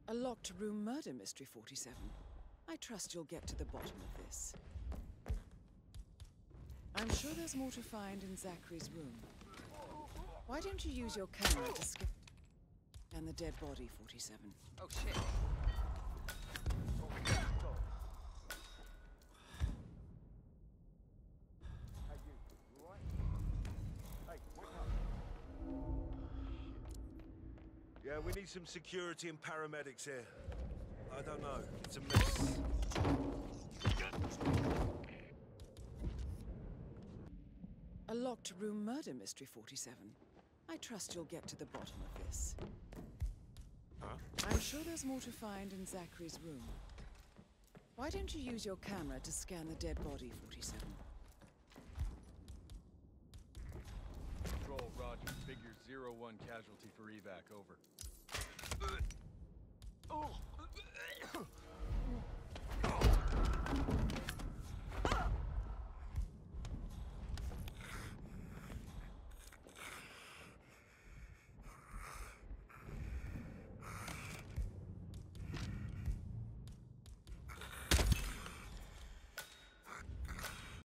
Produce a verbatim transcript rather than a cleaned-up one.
A locked room murder mystery, forty-seven. I trust you'll get to the bottom of this. I'm sure there's more to find in Zachary's room. Why don't you use your camera to scan and the dead body, forty-seven? Oh shit. Yeah, we need some security and paramedics here. I don't know. It's a mess. A locked room murder mystery, forty-seven. I trust you'll get to the bottom of this. Huh? I'm sure there's more to find in Zachary's room. Why don't you use your camera to scan the dead body, forty-seven? Control, Roger. Figure zero one casualty for evac, over.